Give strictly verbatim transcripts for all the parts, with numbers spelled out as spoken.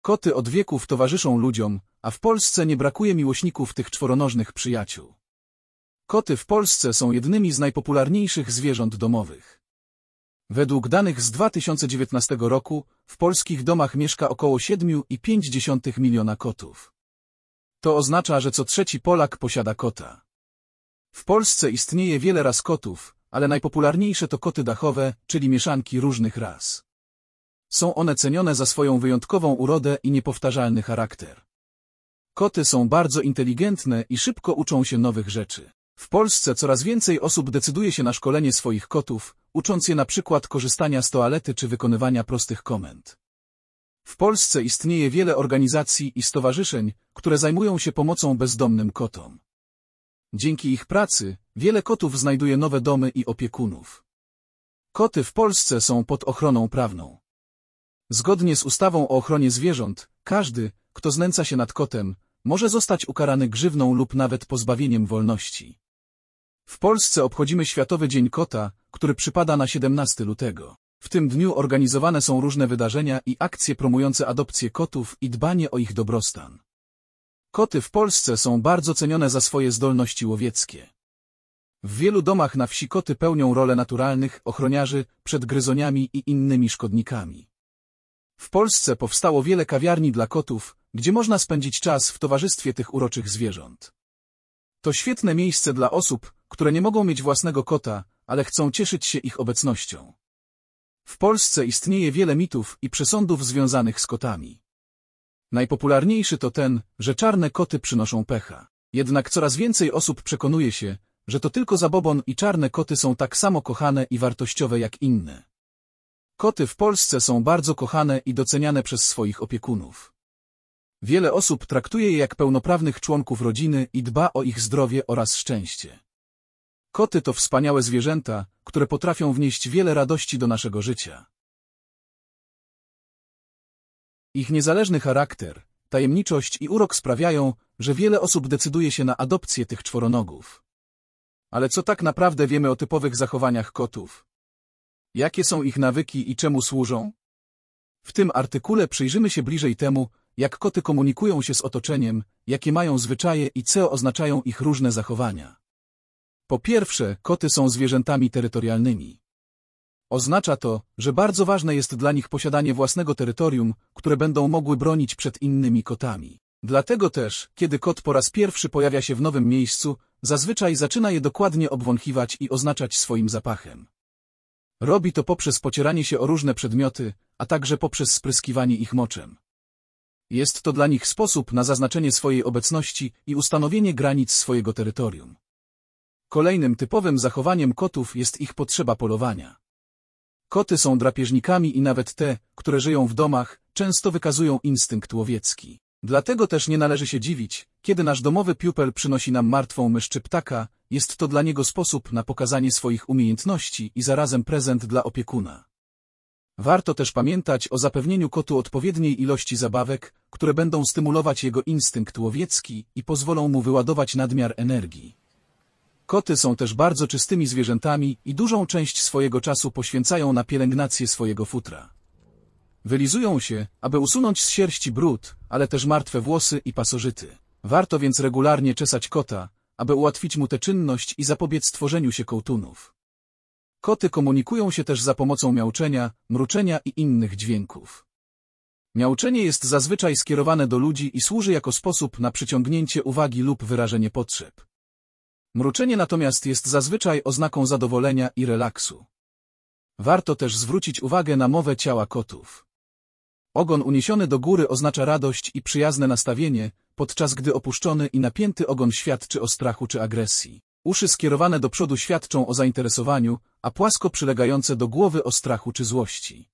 Koty od wieków towarzyszą ludziom, a w Polsce nie brakuje miłośników tych czworonożnych przyjaciół. Koty w Polsce są jednymi z najpopularniejszych zwierząt domowych. Według danych z dwa tysiące dziewiętnastego roku w polskich domach mieszka około siedem i pięć dziesiątych miliona kotów. To oznacza, że co trzeci Polak posiada kota. W Polsce istnieje wiele ras kotów, ale najpopularniejsze to koty dachowe, czyli mieszanki różnych ras. Są one cenione za swoją wyjątkową urodę i niepowtarzalny charakter. Koty są bardzo inteligentne i szybko uczą się nowych rzeczy. W Polsce coraz więcej osób decyduje się na szkolenie swoich kotów, ucząc je na przykład korzystania z toalety czy wykonywania prostych komend. W Polsce istnieje wiele organizacji i stowarzyszeń, które zajmują się pomocą bezdomnym kotom. Dzięki ich pracy wiele kotów znajduje nowe domy i opiekunów. Koty w Polsce są pod ochroną prawną. Zgodnie z ustawą o ochronie zwierząt, każdy, kto znęca się nad kotem, może zostać ukarany grzywną lub nawet pozbawieniem wolności. W Polsce obchodzimy Światowy Dzień Kota, który przypada na siedemnastego lutego. W tym dniu organizowane są różne wydarzenia i akcje promujące adopcję kotów i dbanie o ich dobrostan. Koty w Polsce są bardzo cenione za swoje zdolności łowieckie. W wielu domach na wsi koty pełnią rolę naturalnych ochroniarzy przed gryzoniami i innymi szkodnikami. W Polsce powstało wiele kawiarni dla kotów, gdzie można spędzić czas w towarzystwie tych uroczych zwierząt. To świetne miejsce dla osób, które nie mogą mieć własnego kota, ale chcą cieszyć się ich obecnością. W Polsce istnieje wiele mitów i przesądów związanych z kotami. Najpopularniejszy to ten, że czarne koty przynoszą pecha. Jednak coraz więcej osób przekonuje się, że to tylko zabobon i czarne koty są tak samo kochane i wartościowe jak inne. Koty w Polsce są bardzo kochane i doceniane przez swoich opiekunów. Wiele osób traktuje je jak pełnoprawnych członków rodziny i dba o ich zdrowie oraz szczęście. Koty to wspaniałe zwierzęta, które potrafią wnieść wiele radości do naszego życia. Ich niezależny charakter, tajemniczość i urok sprawiają, że wiele osób decyduje się na adopcję tych czworonogów. Ale co tak naprawdę wiemy o typowych zachowaniach kotów? Jakie są ich nawyki i czemu służą? W tym artykule przyjrzymy się bliżej temu, jak koty komunikują się z otoczeniem, jakie mają zwyczaje i co oznaczają ich różne zachowania. Po pierwsze, koty są zwierzętami terytorialnymi. Oznacza to, że bardzo ważne jest dla nich posiadanie własnego terytorium, które będą mogły bronić przed innymi kotami. Dlatego też, kiedy kot po raz pierwszy pojawia się w nowym miejscu, zazwyczaj zaczyna je dokładnie obwąchiwać i oznaczać swoim zapachem. Robi to poprzez pocieranie się o różne przedmioty, a także poprzez spryskiwanie ich moczem. Jest to dla nich sposób na zaznaczenie swojej obecności i ustanowienie granic swojego terytorium. Kolejnym typowym zachowaniem kotów jest ich potrzeba polowania. Koty są drapieżnikami i nawet te, które żyją w domach, często wykazują instynkt łowiecki. Dlatego też nie należy się dziwić, kiedy nasz domowy piupel przynosi nam martwą mysz czy ptaka, jest to dla niego sposób na pokazanie swoich umiejętności i zarazem prezent dla opiekuna. Warto też pamiętać o zapewnieniu kotu odpowiedniej ilości zabawek, które będą stymulować jego instynkt łowiecki i pozwolą mu wyładować nadmiar energii. Koty są też bardzo czystymi zwierzętami i dużą część swojego czasu poświęcają na pielęgnację swojego futra. Wylizują się, aby usunąć z sierści brud, ale też martwe włosy i pasożyty. Warto więc regularnie czesać kota, aby ułatwić mu tę czynność i zapobiec tworzeniu się kołtunów. Koty komunikują się też za pomocą miauczenia, mruczenia i innych dźwięków. Miauczenie jest zazwyczaj skierowane do ludzi i służy jako sposób na przyciągnięcie uwagi lub wyrażenie potrzeb. Mruczenie natomiast jest zazwyczaj oznaką zadowolenia i relaksu. Warto też zwrócić uwagę na mowę ciała kotów. Ogon uniesiony do góry oznacza radość i przyjazne nastawienie, podczas gdy opuszczony i napięty ogon świadczy o strachu czy agresji. Uszy skierowane do przodu świadczą o zainteresowaniu, a płasko przylegające do głowy o strachu czy złości.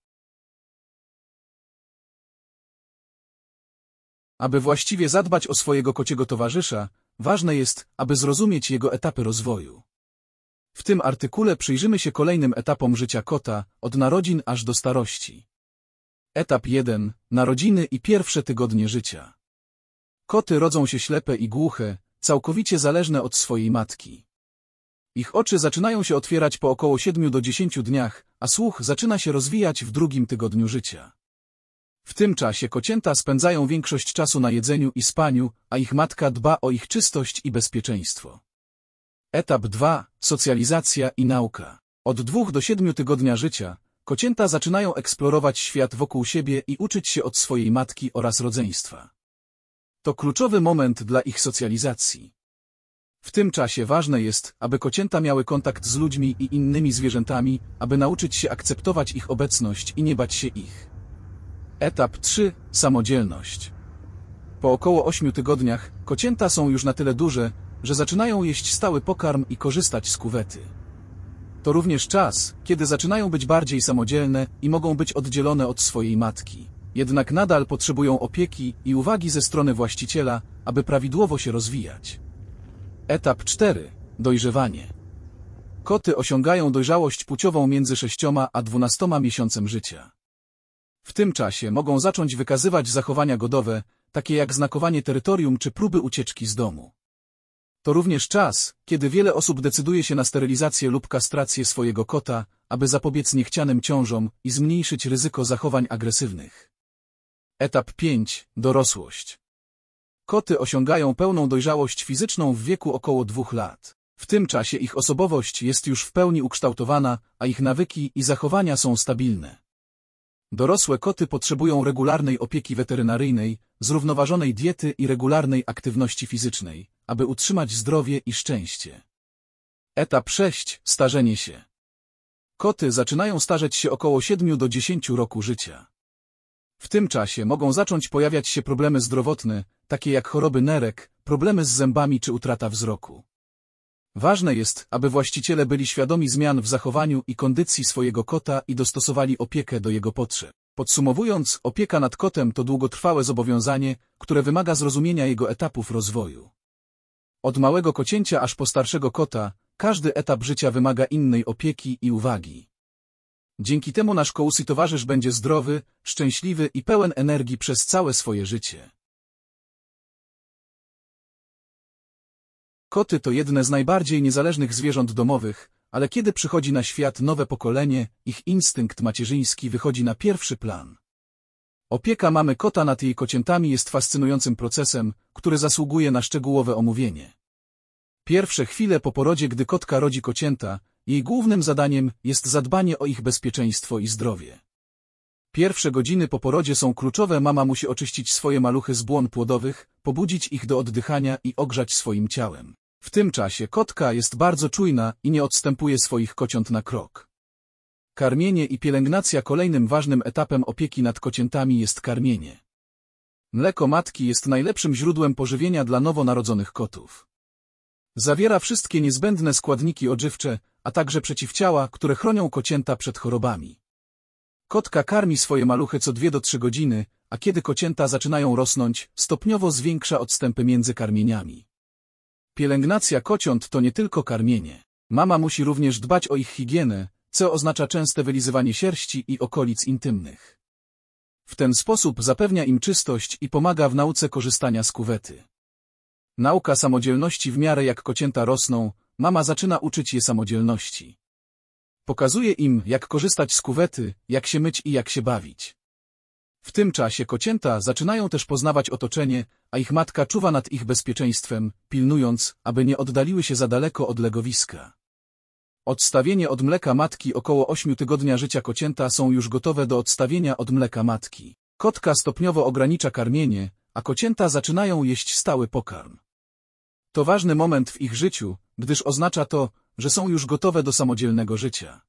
Aby właściwie zadbać o swojego kociego towarzysza, ważne jest, aby zrozumieć jego etapy rozwoju. W tym artykule przyjrzymy się kolejnym etapom życia kota, od narodzin aż do starości. Etap jeden. Narodziny i pierwsze tygodnie życia. Koty rodzą się ślepe i głuche, całkowicie zależne od swojej matki. Ich oczy zaczynają się otwierać po około siedmiu do dziesięciu dniach, a słuch zaczyna się rozwijać w drugim tygodniu życia. W tym czasie kocięta spędzają większość czasu na jedzeniu i spaniu, a ich matka dba o ich czystość i bezpieczeństwo. Etap drugi. Socjalizacja i nauka. Od dwóch do siedmiu tygodnia życia kocięta zaczynają eksplorować świat wokół siebie i uczyć się od swojej matki oraz rodzeństwa. To kluczowy moment dla ich socjalizacji. W tym czasie ważne jest, aby kocięta miały kontakt z ludźmi i innymi zwierzętami, aby nauczyć się akceptować ich obecność i nie bać się ich. Etap trzeci. Samodzielność. Po około ośmiu tygodniach kocięta są już na tyle duże, że zaczynają jeść stały pokarm i korzystać z kuwety. To również czas, kiedy zaczynają być bardziej samodzielne i mogą być oddzielone od swojej matki. Jednak nadal potrzebują opieki i uwagi ze strony właściciela, aby prawidłowo się rozwijać. Etap czwarty. Dojrzewanie. Koty osiągają dojrzałość płciową między sześcioma a dwunastoma miesiącem życia. W tym czasie mogą zacząć wykazywać zachowania godowe, takie jak znakowanie terytorium czy próby ucieczki z domu. To również czas, kiedy wiele osób decyduje się na sterylizację lub kastrację swojego kota, aby zapobiec niechcianym ciążom i zmniejszyć ryzyko zachowań agresywnych. Etap piąty. Dorosłość. Koty osiągają pełną dojrzałość fizyczną w wieku około dwóch lat. W tym czasie ich osobowość jest już w pełni ukształtowana, a ich nawyki i zachowania są stabilne. Dorosłe koty potrzebują regularnej opieki weterynaryjnej, zrównoważonej diety i regularnej aktywności fizycznej, aby utrzymać zdrowie i szczęście. Etap szósty. Starzenie się. Koty zaczynają starzeć się około siedmiu do dziesięciu roku życia. W tym czasie mogą zacząć pojawiać się problemy zdrowotne, takie jak choroby nerek, problemy z zębami czy utrata wzroku. Ważne jest, aby właściciele byli świadomi zmian w zachowaniu i kondycji swojego kota i dostosowali opiekę do jego potrzeb. Podsumowując, opieka nad kotem to długotrwałe zobowiązanie, które wymaga zrozumienia jego etapów rozwoju. Od małego kocięcia aż po starszego kota, każdy etap życia wymaga innej opieki i uwagi. Dzięki temu nasz cozy towarzysz będzie zdrowy, szczęśliwy i pełen energii przez całe swoje życie. Koty to jedne z najbardziej niezależnych zwierząt domowych, ale kiedy przychodzi na świat nowe pokolenie, ich instynkt macierzyński wychodzi na pierwszy plan. Opieka mamy kota nad jej kociętami jest fascynującym procesem, który zasługuje na szczegółowe omówienie. Pierwsze chwile po porodzie, gdy kotka rodzi kocięta, jej głównym zadaniem jest zadbanie o ich bezpieczeństwo i zdrowie. Pierwsze godziny po porodzie są kluczowe. Mama musi oczyścić swoje maluchy z błon płodowych, pobudzić ich do oddychania i ogrzać swoim ciałem. W tym czasie kotka jest bardzo czujna i nie odstępuje swoich kociąt na krok. Karmienie i pielęgnacja. Kolejnym ważnym etapem opieki nad kociętami jest karmienie. Mleko matki jest najlepszym źródłem pożywienia dla nowonarodzonych kotów. Zawiera wszystkie niezbędne składniki odżywcze, a także przeciwciała, które chronią kocięta przed chorobami. Kotka karmi swoje maluchy co dwie do trzy godziny, a kiedy kocięta zaczynają rosnąć, stopniowo zwiększa odstępy między karmieniami. Pielęgnacja kociąt to nie tylko karmienie. Mama musi również dbać o ich higienę, co oznacza częste wylizywanie sierści i okolic intymnych. W ten sposób zapewnia im czystość i pomaga w nauce korzystania z kuwety. Nauka samodzielności. W miarę jak kocięta rosną, mama zaczyna uczyć je samodzielności. Pokazuje im, jak korzystać z kuwety, jak się myć i jak się bawić. W tym czasie kocięta zaczynają też poznawać otoczenie, a ich matka czuwa nad ich bezpieczeństwem, pilnując, aby nie oddaliły się za daleko od legowiska. Odstawienie od mleka matki. Około ośmiu tygodnia życia kocięta są już gotowe do odstawienia od mleka matki. Kotka stopniowo ogranicza karmienie, a kocięta zaczynają jeść stały pokarm. To ważny moment w ich życiu, gdyż oznacza to, że są już gotowe do samodzielnego życia.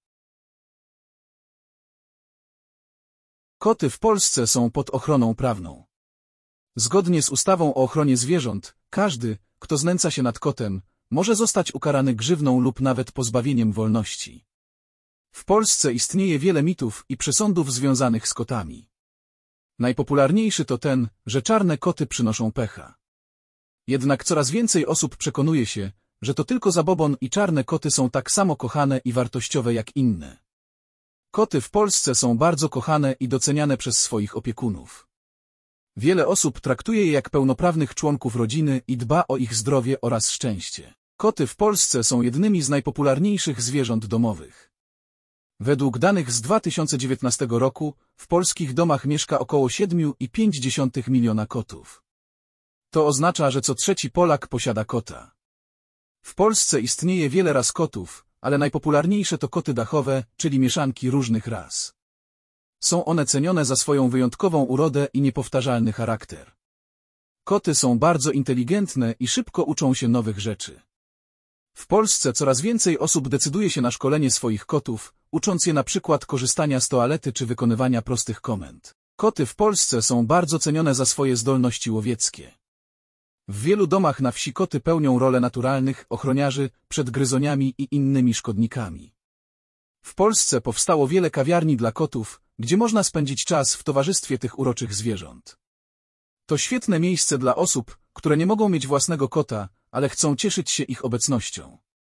Koty w Polsce są pod ochroną prawną. Zgodnie z ustawą o ochronie zwierząt, każdy, kto znęca się nad kotem, może zostać ukarany grzywną lub nawet pozbawieniem wolności. W Polsce istnieje wiele mitów i przesądów związanych z kotami. Najpopularniejszy to ten, że czarne koty przynoszą pecha. Jednak coraz więcej osób przekonuje się, że to tylko zabobon i czarne koty są tak samo kochane i wartościowe jak inne. Koty w Polsce są bardzo kochane i doceniane przez swoich opiekunów. Wiele osób traktuje je jak pełnoprawnych członków rodziny i dba o ich zdrowie oraz szczęście. Koty w Polsce są jednymi z najpopularniejszych zwierząt domowych. Według danych z dwa tysiące dziewiętnastego roku w polskich domach mieszka około siedem i pięć dziesiątych miliona kotów. To oznacza, że co trzeci Polak posiada kota. W Polsce istnieje wiele ras kotów, ale najpopularniejsze to koty dachowe, czyli mieszanki różnych ras. Są one cenione za swoją wyjątkową urodę i niepowtarzalny charakter. Koty są bardzo inteligentne i szybko uczą się nowych rzeczy. W Polsce coraz więcej osób decyduje się na szkolenie swoich kotów, ucząc je na przykład korzystania z toalety czy wykonywania prostych komend. Koty w Polsce są bardzo cenione za swoje zdolności łowieckie. W wielu domach na wsi koty pełnią rolę naturalnych ochroniarzy przed gryzoniami i innymi szkodnikami. W Polsce powstało wiele kawiarni dla kotów, gdzie można spędzić czas w towarzystwie tych uroczych zwierząt. To świetne miejsce dla osób, które nie mogą mieć własnego kota, ale chcą cieszyć się ich obecnością.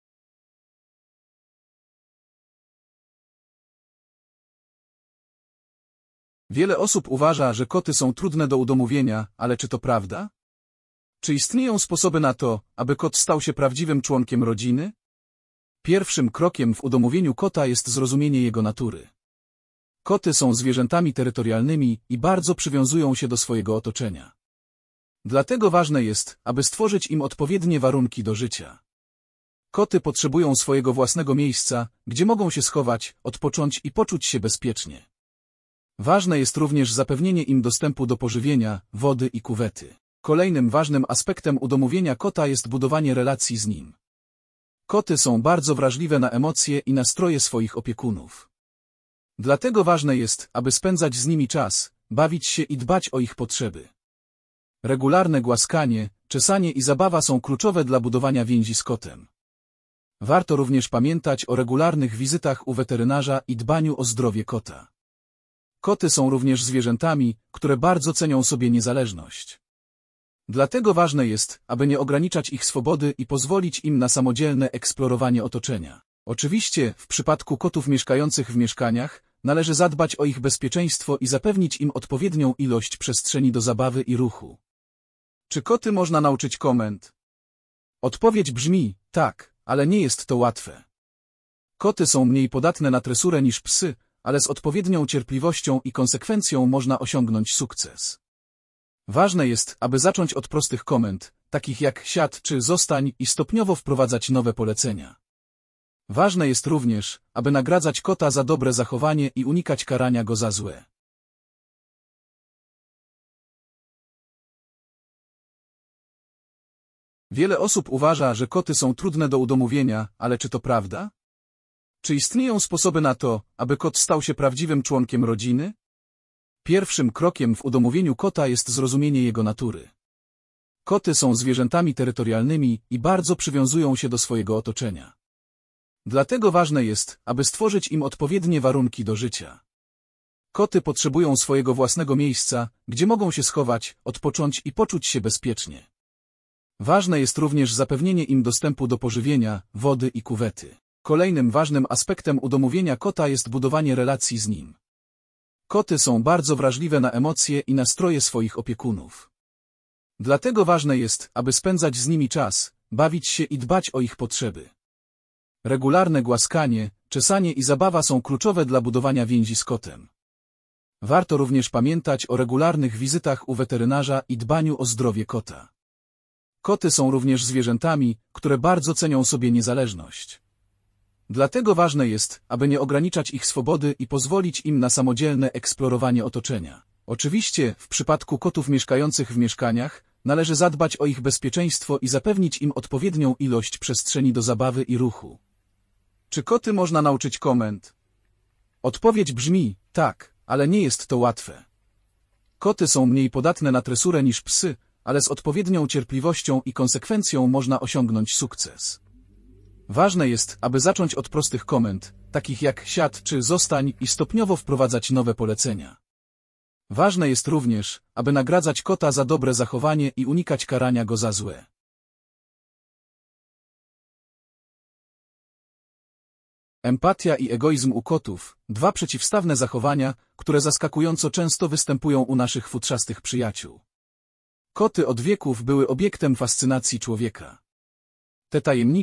Wiele osób uważa, że koty są trudne do udomowienia, ale czy to prawda? Czy istnieją sposoby na to, aby kot stał się prawdziwym członkiem rodziny? Pierwszym krokiem w udomowieniu kota jest zrozumienie jego natury. Koty są zwierzętami terytorialnymi i bardzo przywiązują się do swojego otoczenia. Dlatego ważne jest, aby stworzyć im odpowiednie warunki do życia. Koty potrzebują swojego własnego miejsca, gdzie mogą się schować, odpocząć i poczuć się bezpiecznie. Ważne jest również zapewnienie im dostępu do pożywienia, wody i kuwety. Kolejnym ważnym aspektem udomowienia kota jest budowanie relacji z nim. Koty są bardzo wrażliwe na emocje i nastroje swoich opiekunów. Dlatego ważne jest, aby spędzać z nimi czas, bawić się i dbać o ich potrzeby. Regularne głaskanie, czesanie i zabawa są kluczowe dla budowania więzi z kotem. Warto również pamiętać o regularnych wizytach u weterynarza i dbaniu o zdrowie kota. Koty są również zwierzętami, które bardzo cenią sobie niezależność. Dlatego ważne jest, aby nie ograniczać ich swobody i pozwolić im na samodzielne eksplorowanie otoczenia. Oczywiście, w przypadku kotów mieszkających w mieszkaniach, należy zadbać o ich bezpieczeństwo i zapewnić im odpowiednią ilość przestrzeni do zabawy i ruchu. Czy koty można nauczyć komend? Odpowiedź brzmi, tak, ale nie jest to łatwe. Koty są mniej podatne na tresurę niż psy, ale z odpowiednią cierpliwością i konsekwencją można osiągnąć sukces. Ważne jest, aby zacząć od prostych komend, takich jak siad czy zostań i stopniowo wprowadzać nowe polecenia. Ważne jest również, aby nagradzać kota za dobre zachowanie i unikać karania go za złe. Wiele osób uważa, że koty są trudne do udomowienia, ale czy to prawda? Czy istnieją sposoby na to, aby kot stał się prawdziwym członkiem rodziny? Pierwszym krokiem w udomowieniu kota jest zrozumienie jego natury. Koty są zwierzętami terytorialnymi i bardzo przywiązują się do swojego otoczenia. Dlatego ważne jest, aby stworzyć im odpowiednie warunki do życia. Koty potrzebują swojego własnego miejsca, gdzie mogą się schować, odpocząć i poczuć się bezpiecznie. Ważne jest również zapewnienie im dostępu do pożywienia, wody i kuwety. Kolejnym ważnym aspektem udomowienia kota jest budowanie relacji z nim. Koty są bardzo wrażliwe na emocje i nastroje swoich opiekunów. Dlatego ważne jest, aby spędzać z nimi czas, bawić się i dbać o ich potrzeby. Regularne głaskanie, czesanie i zabawa są kluczowe dla budowania więzi z kotem. Warto również pamiętać o regularnych wizytach u weterynarza i dbaniu o zdrowie kota. Koty są również zwierzętami, które bardzo cenią sobie niezależność. Dlatego ważne jest, aby nie ograniczać ich swobody i pozwolić im na samodzielne eksplorowanie otoczenia. Oczywiście, w przypadku kotów mieszkających w mieszkaniach, należy zadbać o ich bezpieczeństwo i zapewnić im odpowiednią ilość przestrzeni do zabawy i ruchu. Czy koty można nauczyć komend? Odpowiedź brzmi, tak, ale nie jest to łatwe. Koty są mniej podatne na tresurę niż psy, ale z odpowiednią cierpliwością i konsekwencją można osiągnąć sukces. Ważne jest, aby zacząć od prostych komend, takich jak siad czy zostań i stopniowo wprowadzać nowe polecenia. Ważne jest również, aby nagradzać kota za dobre zachowanie i unikać karania go za złe. Empatia i egoizm u kotów, dwa przeciwstawne zachowania, które zaskakująco często występują u naszych futrzastych przyjaciół. Koty od wieków były obiektem fascynacji człowieka. Te tajemnicze,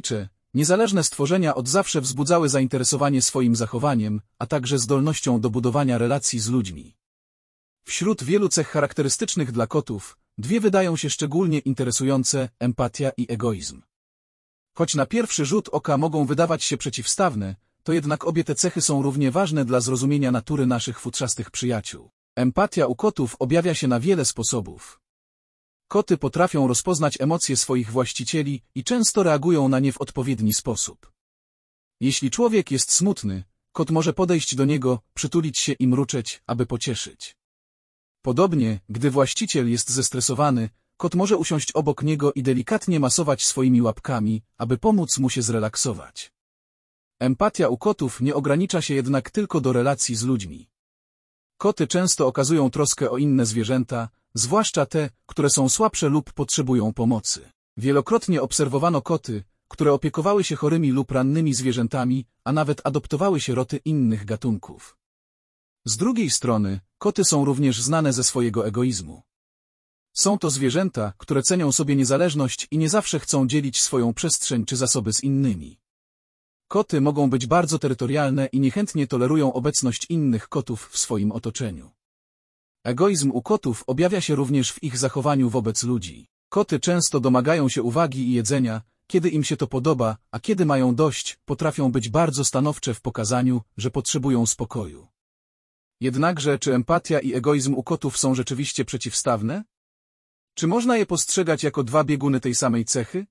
Niezależne stworzenia od zawsze wzbudzały zainteresowanie swoim zachowaniem, a także zdolnością do budowania relacji z ludźmi. Wśród wielu cech charakterystycznych dla kotów, dwie wydają się szczególnie interesujące: empatia i egoizm. Choć na pierwszy rzut oka mogą wydawać się przeciwstawne, to jednak obie te cechy są równie ważne dla zrozumienia natury naszych futrzastych przyjaciół. Empatia u kotów objawia się na wiele sposobów. Koty potrafią rozpoznać emocje swoich właścicieli i często reagują na nie w odpowiedni sposób. Jeśli człowiek jest smutny, kot może podejść do niego, przytulić się i mruczeć, aby pocieszyć. Podobnie, gdy właściciel jest zestresowany, kot może usiąść obok niego i delikatnie masować swoimi łapkami, aby pomóc mu się zrelaksować. Empatia u kotów nie ogranicza się jednak tylko do relacji z ludźmi. Koty często okazują troskę o inne zwierzęta, zwłaszcza te, które są słabsze lub potrzebują pomocy. Wielokrotnie obserwowano koty, które opiekowały się chorymi lub rannymi zwierzętami, a nawet adoptowały sieroty innych gatunków. Z drugiej strony, koty są również znane ze swojego egoizmu. Są to zwierzęta, które cenią sobie niezależność i nie zawsze chcą dzielić swoją przestrzeń czy zasoby z innymi. Koty mogą być bardzo terytorialne i niechętnie tolerują obecność innych kotów w swoim otoczeniu. Egoizm u kotów objawia się również w ich zachowaniu wobec ludzi. Koty często domagają się uwagi i jedzenia, kiedy im się to podoba, a kiedy mają dość, potrafią być bardzo stanowcze w pokazaniu, że potrzebują spokoju. Jednakże, czy empatia i egoizm u kotów są rzeczywiście przeciwstawne? Czy można je postrzegać jako dwa bieguny tej samej cechy?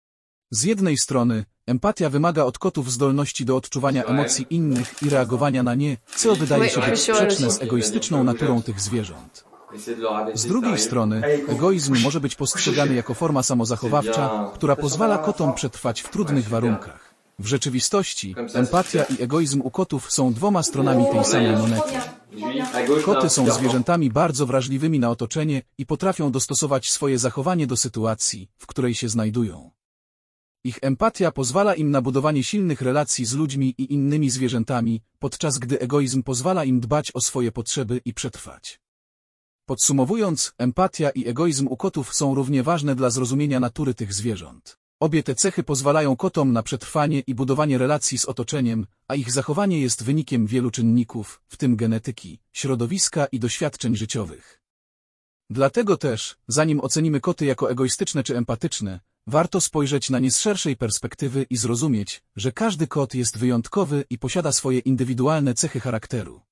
Z jednej strony, empatia wymaga od kotów zdolności do odczuwania emocji innych i reagowania na nie, co wydaje się być sprzeczne z egoistyczną naturą tych zwierząt. Z drugiej strony, egoizm może być postrzegany jako forma samozachowawcza, która pozwala kotom przetrwać w trudnych warunkach. W rzeczywistości, empatia i egoizm u kotów są dwoma stronami tej samej monety. Koty są zwierzętami bardzo wrażliwymi na otoczenie i potrafią dostosować swoje zachowanie do sytuacji, w której się znajdują. Ich empatia pozwala im na budowanie silnych relacji z ludźmi i innymi zwierzętami, podczas gdy egoizm pozwala im dbać o swoje potrzeby i przetrwać. Podsumowując, empatia i egoizm u kotów są równie ważne dla zrozumienia natury tych zwierząt. Obie te cechy pozwalają kotom na przetrwanie i budowanie relacji z otoczeniem, a ich zachowanie jest wynikiem wielu czynników, w tym genetyki, środowiska i doświadczeń życiowych. Dlatego też, zanim ocenimy koty jako egoistyczne czy empatyczne, warto spojrzeć na nie z szerszej perspektywy i zrozumieć, że każdy kot jest wyjątkowy i posiada swoje indywidualne cechy charakteru.